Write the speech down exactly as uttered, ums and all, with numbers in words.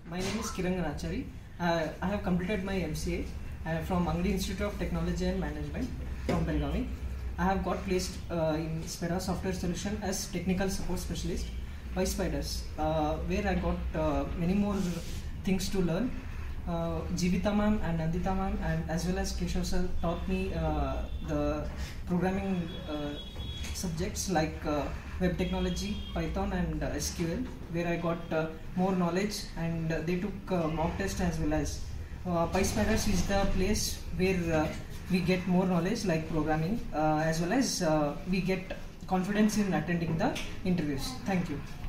My name is Kiran Ganachari. Uh, I have completed my M C A uh, from Angadi Institute of Technology and Management from Belgavi. I have got placed uh, in Spera Software Solution as Technical Support Specialist by Pyspiders, uh, where I got uh, many more things to learn. Uh, Jivita ma'am and Nandita ma'am and as well as Keshav sir taught me uh, the programming uh, subjects like uh, web technology, Python and uh, S Q L, where I got uh, more knowledge, and uh, they took uh, mock test as well as. Uh, Pyspiders is the place where uh, we get more knowledge like programming uh, as well as uh, we get confidence in attending the interviews. Thank you.